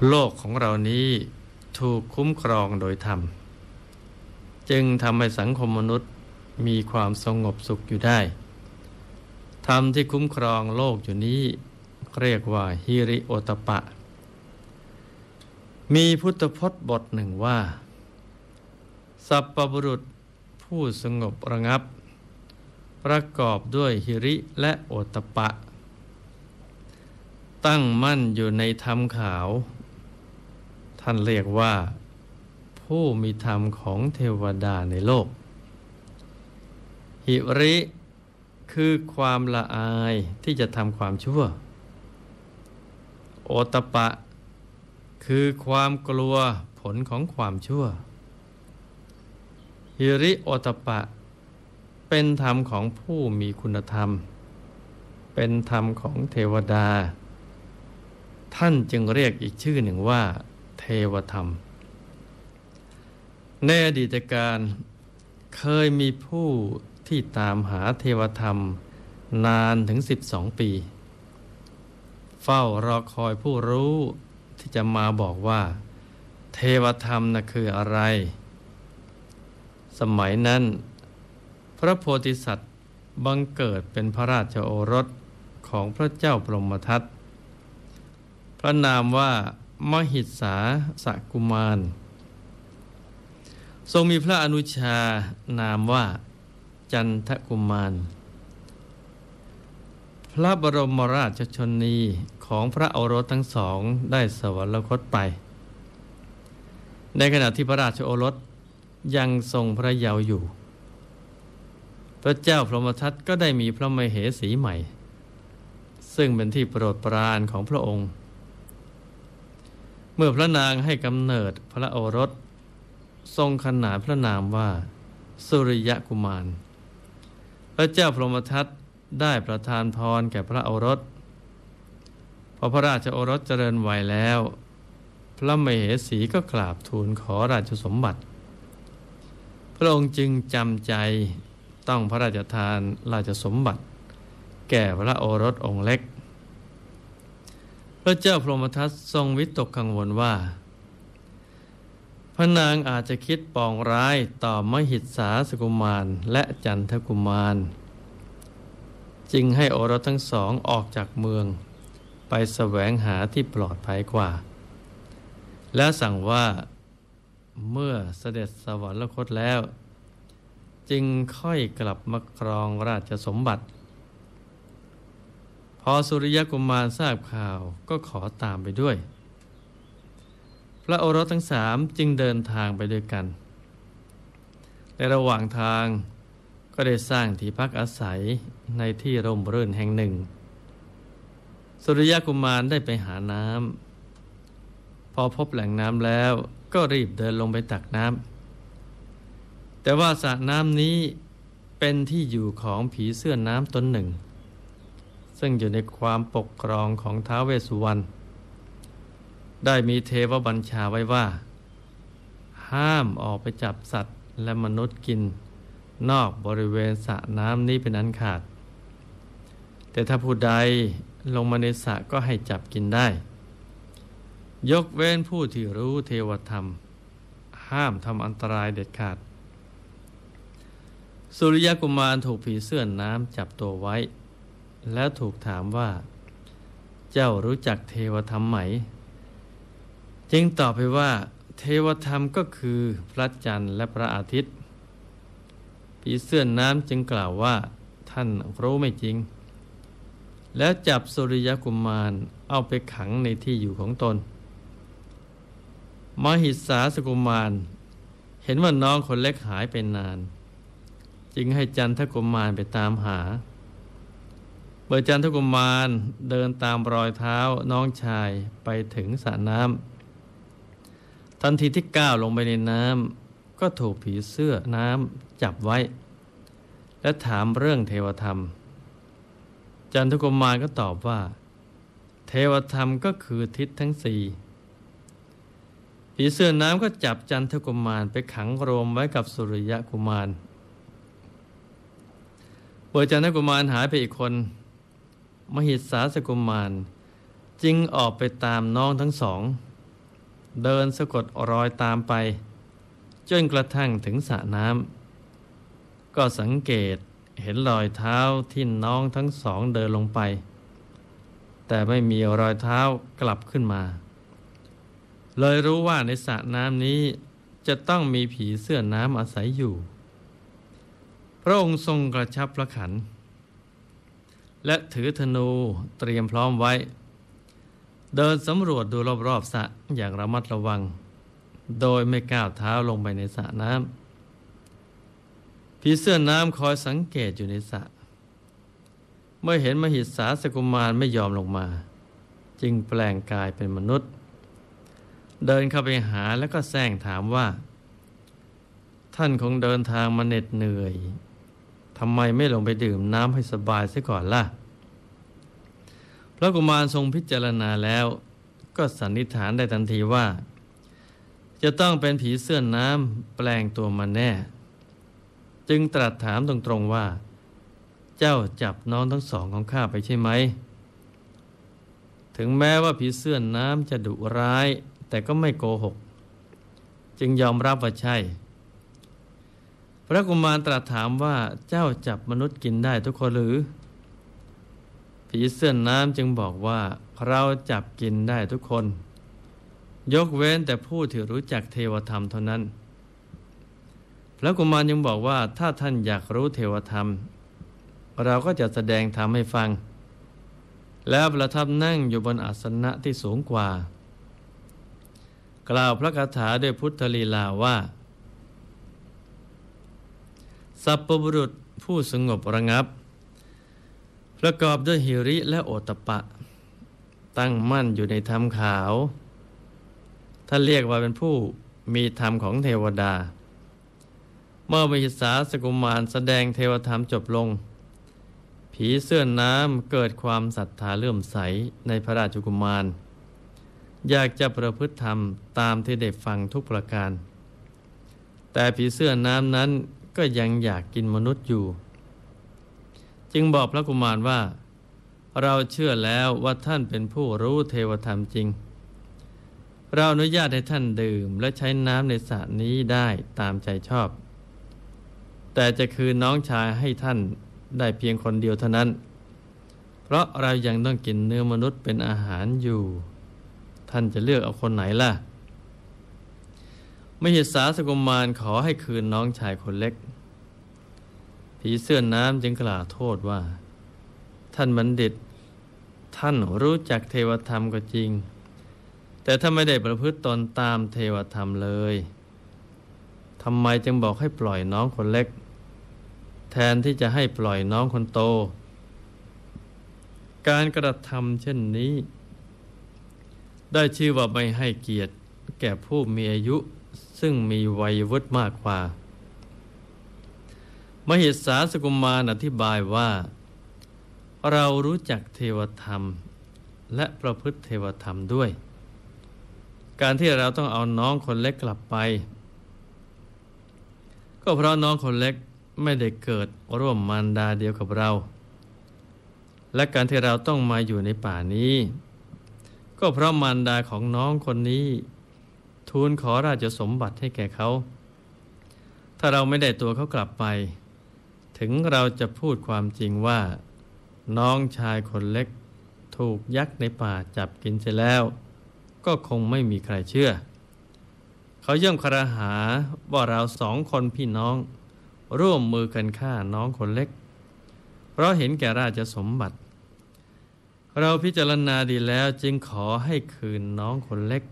โลกของเรานี้ถูกคุ้มครองโดยธรรมจึงทำให้สังคมมนุษย์มีความสงบสุขอยู่ได้ธรรมที่คุ้มครองโลกอยู่นี้เรียกว่าฮิริโอตปะมีพุทธพจน์บทหนึ่งว่าสัพพบุรุษผู้สงบระงับประกอบด้วยฮิริและโอตปะตั้งมั่นอยู่ในธรรมขาวท่านเรียกว่าผู้มีธรรมของเทวดาในโลกหิริคือความละอายที่จะทำความชั่วโอตปะคือความกลัวผลของความชั่วหิริโอตปะเป็นธรรมของผู้มีคุณธรรมเป็นธรรมของเทวดาท่านจึงเรียกอีกชื่อหนึ่งว่าเทวธรรมในอดีตการเคยมีผู้ที่ตามหาเทวธรรมนานถึง12 ปีเฝ้ารอคอยผู้รู้ที่จะมาบอกว่าเทวธรรมน่ะคืออะไรสมัยนั้นพระโพธิสัตว์บังเกิดเป็นพระราชโอรสของพระเจ้าพรหมทัตพระนามว่ามหิสสาสกุมารทรงมีพระอนุชานามว่าจันทกุมารพระบรมราชชนนีของพระโอรสทั้งสองได้สวรรคตไปในขณะที่พระราชโอรสยังทรงพระเยาว์อยู่พระเจ้าพรหมทัตก็ได้มีพระมเหสีใหม่ซึ่งเป็นที่โปรดปรานของพระองค์เมื่อพระนางให้กำเนิดพระโอรสทรงขนานพระนามว่าสุริยกุมารพระเจ้าพรหมทัตได้ประทานพรแก่พระโอรสพอพระราชโอรสเจริญวัยแล้วพระมเหสีก็กราบทูลขอราชสมบัติพระองค์จึงจำใจต้องพระราชทานราชสมบัติแก่พระโอรสองค์เล็กพระเจ้าพรหมทัตทรงวิตกกังวลว่าพระนางอาจจะคิดปองร้ายต่อมหิสสาสกุมารและจันทกุมารจึงให้โอรสทั้งสองออกจากเมืองไปแสวงหาที่ปลอดภัยกว่าและสั่งว่าเมื่อเสด็จสวรรคตแล้วจึงค่อยกลับมาครองราชสมบัติพอสุริยกุมารทราบข่าวก็ขอตามไปด้วยพระโอรสทั้งสามจึงเดินทางไปด้วยกันในระหว่างทางก็ได้สร้างที่พักอาศัยในที่ร่มรื่นแห่งหนึ่งสุริยกุมารได้ไปหาน้ำพอพบแหล่งน้ำแล้วก็รีบเดินลงไปตักน้ำแต่ว่าสระน้ำนี้เป็นที่อยู่ของผีเสื้อน้ำตนหนึ่งซึ่งอยู่ในความปกครองของท้าวเวสสุวรรณได้มีเทวบัญชาไว้ว่าห้ามออกไปจับสัตว์และมนุษย์กินนอกบริเวณสระน้ำนี้เป็นอันขาดแต่ถ้าผู้ใดลงมาในสระก็ให้จับกินได้ยกเว้นผู้ที่รู้เทวธรรมห้ามทำอันตรายเด็ดขาดสุริยกุมารถูกผีเสื้อน้ำจับตัวไว้แล้วถูกถามว่าเจ้ารู้จักเทวธรรมไหมจึงตอบไปว่าเทวธรรมก็คือพระจันทร์และพระอาทิตย์ผีเสื้อน้ำจึงกล่าวว่าท่านรู้ไม่จริงแล้วจับสุริยกุมารเอาไปขังในที่อยู่ของตนมหิสสาสกุมารเห็นว่าน้องคนเล็กหายไปนานจึงให้จันทกุมารไปตามหาเมื่อจันทกุมารเดินตามรอยเท้าน้องชายไปถึงสระน้ำทันทีที่ก้าวลงไปในน้ำก็ถูกผีเสื้อน้ำจับไว้และถามเรื่องเทวธรรมจันทกุมารก็ตอบว่าเทวธรรมก็คือทิศทั้งสี่ผีเสื้อน้ำก็จับจันทกุมารไปขังรวมไว้กับสุริยกุมารเมื่อจันทกุมารหายไปอีกคนมหิสสาสกุมารจึงออกไปตามน้องทั้งสองเดินสะกดรอยตามไปจนกระทั่งถึงสระน้ำก็สังเกตเห็นรอยเท้าที่น้องทั้งสองเดินลงไปแต่ไม่มีรอยเท้ากลับขึ้นมาเลยรู้ว่าในสระน้ำนี้จะต้องมีผีเสื้อน้ำอาศัยอยู่พระองค์ทรงกระชับพระขันและถือธนูเตรียมพร้อมไว้เดินสำรวจดูรอบๆสระอย่างระมัดระวังโดยไม่ก้าวเท้าลงไปในสระน้ำผีเสื้อน้ำคอยสังเกตอยู่ในสระเมื่อเห็นมหิสาสกุมารไม่ยอมลงมาจึงแปลงกายเป็นมนุษย์เดินเข้าไปหาแล้วก็แซงถามว่าท่านคงเดินทางมาเหน็ดเหนื่อยทำไมไม่ลงไปดื่มน้ำให้สบายซะก่อนล่ะพระกุมารทรงพิจารณาแล้วก็สันนิษฐานได้ทันทีว่าจะต้องเป็นผีเสื้อน้ำแปลงตัวมาแน่จึงตรัสถามตรงๆว่าเจ้าจับน้องทั้งสองของข้าไปใช่ไหมถึงแม้ว่าผีเสื้อน้ำจะดุร้ายแต่ก็ไม่โกหกจึงยอมรับว่าใช่พระกุมารตรัสถามว่าเจ้าจับมนุษย์กินได้ทุกคนหรือผีเสื้อน้ำจึงบอกว่าเราจับกินได้ทุกคนยกเว้นแต่ผู้ที่รู้จักเทวธรรมเท่านั้นพระกุมารยังบอกว่าถ้าท่านอยากรู้เทวธรรมเราก็จะแสดงธรรมให้ฟังแล้วประทับนั่งอยู่บนอาสนะที่สูงกว่ากล่าวพระคาถาด้วยพุทธลีลาว่าสัพพบุรุษผู้สงบระงับประกอบด้วยหิริและโอตตัปปะตั้งมั่นอยู่ในธรรมขาวท่านเรียกว่าเป็นผู้มีธรรมของเทวดาเมื่อมหิสาสกุมารแสดงเทวธรรมจบลงผีเสื้อน้ำเกิดความศรัทธาเลื่อมใสในพระราชกุมารอยากจะประพฤติธรรมตามที่ได้ฟังทุกประการแต่ผีเสื้อน้ำนั้นก็ยังอยากกินมนุษย์อยู่จึงบอกพระกุมารว่าเราเชื่อแล้วว่าท่านเป็นผู้รู้เทวธรรมจริงเราอนุญาตให้ท่านดื่มและใช้น้ำในสระนี้ได้ตามใจชอบแต่จะคืนน้องชายให้ท่านได้เพียงคนเดียวเท่านั้นเพราะเรายังต้องกินเนื้อมนุษย์เป็นอาหารอยู่ท่านจะเลือกเอาคนไหนล่ะมหิสาสกุมารขอให้คืนน้องชายคนเล็กผีเสื้อน้ำจึงกล่าวโทษว่าท่านบัณฑิตท่านรู้จักเทวธรรมก็จริงแต่ถ้าไม่ได้ประพฤติตนตามเทวธรรมเลยทำไมจึงบอกให้ปล่อยน้องคนเล็กแทนที่จะให้ปล่อยน้องคนโตการกระทำเช่นนี้ได้ชื่อว่าไม่ให้เกียรติแก่ผู้มีอายุซึ่งมีวัยวุฒิมากกว่ามหิสาสกุมารอธิบายว่าเรารู้จักเทวธรรมและประพฤติเทวธรรมด้วยการที่เราต้องเอาน้องคนเล็กกลับไปก็เพราะน้องคนเล็กไม่ได้เกิดร่วมมารดาเดียวกับเราและการที่เราต้องมาอยู่ในป่านี้ก็เพราะมารดาของน้องคนนี้ทูลขอราชสมบัติให้แก่เขาถ้าเราไม่ได้ตัวเขากลับไปถึงเราจะพูดความจริงว่าน้องชายคนเล็กถูกยักษ์ในป่าจับกินเสียแล้วก็คงไม่มีใครเชื่อเขาย่อมครหาว่าเราสองคนพี่น้องร่วมมือกันฆ่าน้องคนเล็กเพราะเห็นแก่ราชสมบัติเราพิจารณาดีแล้วจึงขอให้คืนน้องคนเล็ก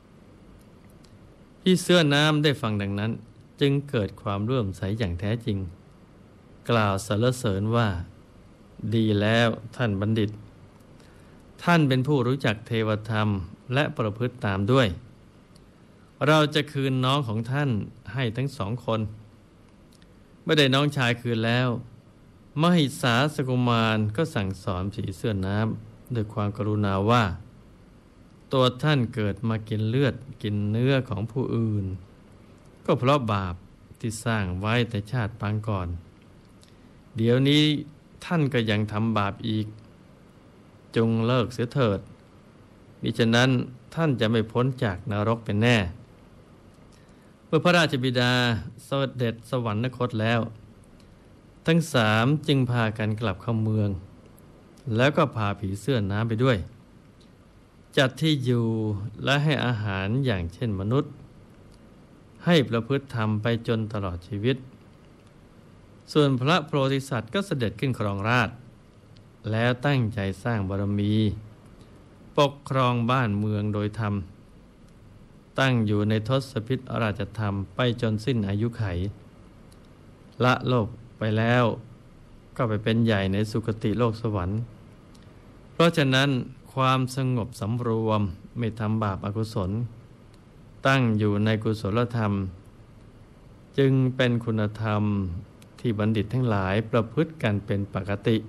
พี่เสื้อน้ำได้ฟังดังนั้นจึงเกิดความเลื่อมใสอย่างแท้จริงกล่าวสรรเสริญว่าดีแล้วท่านบัณฑิตท่านเป็นผู้รู้จักเทวธรรมและประพฤติตามด้วยเราจะคืนน้องของท่านให้ทั้งสองคนเมื่อได้น้องชายคืนแล้วมหิสาสกุมารก็สั่งสอนผีเสื้อน้ำด้วยความกรุณาว่าตัวท่านเกิดมากินเลือดกินเนื้อของผู้อื่นก็เพราะบาปที่สร้างไว้แต่ชาติปางก่อนเดี๋ยวนี้ท่านก็ยังทำบาปอีกจงเลิกเสียเถิดมิฉะนั้นท่านจะไม่พ้นจากนรกเป็นแน่เมื่อพระราชบิดาเสด็จสวรรคตแล้วทั้งสามจึงพากันกลับเข้าเมืองแล้วก็พาผีเสื้อน้ำไปด้วยจัดที่อยู่และให้อาหารอย่างเช่นมนุษย์ให้ประพฤติธรรมไปจนตลอดชีวิตส่วนพระโพธิสัตว์ก็เสด็จขึ้นครองราชย์แล้วตั้งใจสร้างบารมีปกครองบ้านเมืองโดยธรรมตั้งอยู่ในทศพิธราชธรรมไปจนสิ้นอายุไขละโลกไปแล้วก็ไปเป็นใหญ่ในสุคติโลกสวรรค์เพราะฉะนั้นความสงบสำรวมไม่ทำบาปอกุศลตั้งอยู่ในกุศลธรรมจึงเป็นคุณธรรมที่บัณฑิตทั้งหลายประพฤติกันเป็นปกติ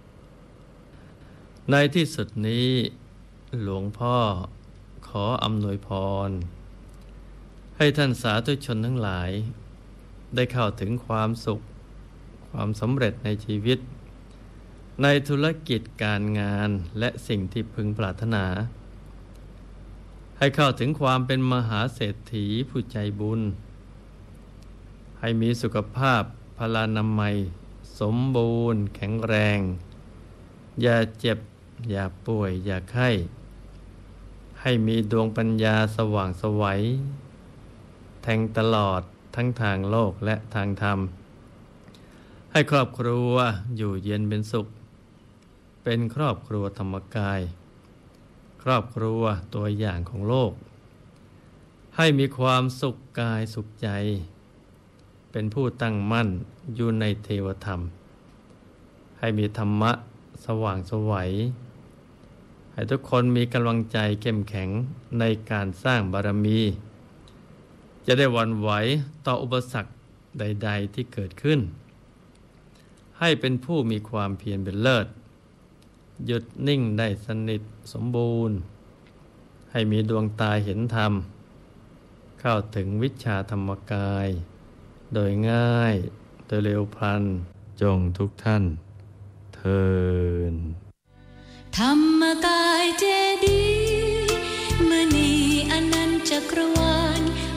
ในที่สุดนี้หลวงพ่อขออำนวยพรให้ท่านสาธุชนทั้งหลายได้เข้าถึงความสุขความสำเร็จในชีวิตในธุรกิจการงานและสิ่งที่พึงปรารถนาให้เข้าถึงความเป็นมหาเศรษฐีผู้ใจบุญให้มีสุขภาพพลานามัยสมบูรณ์แข็งแรงอย่าเจ็บอย่าป่วยอย่าไข้ให้มีดวงปัญญาสว่างไสวแทงตลอดทั้งทางโลกและทางธรรมให้ครอบครัวอยู่เย็นเป็นสุขเป็นครอบครัวธรรมกายครอบครัวตัวอย่างของโลกให้มีความสุขกายสุขใจเป็นผู้ตั้งมั่นอยู่ในเทวธรรมให้มีธรรมะสว่างไสวให้ทุกคนมีกำลังใจเข้มแข็งในการสร้างบารมีจะได้หวั่นไหวต่ออุปสรรคใดๆที่เกิดขึ้นให้เป็นผู้มีความเพียรเป็นเลิศหยุดนิ่งได้สนิทสมบูรณ์ให้มีดวงตาเห็นธรรมเข้าถึงวิชาธรรมกายโดยง่ายโดยเร็วพลันจงทุกท่านเทอญธรรมกายเจดีย์มณีอนันต์จักรวาล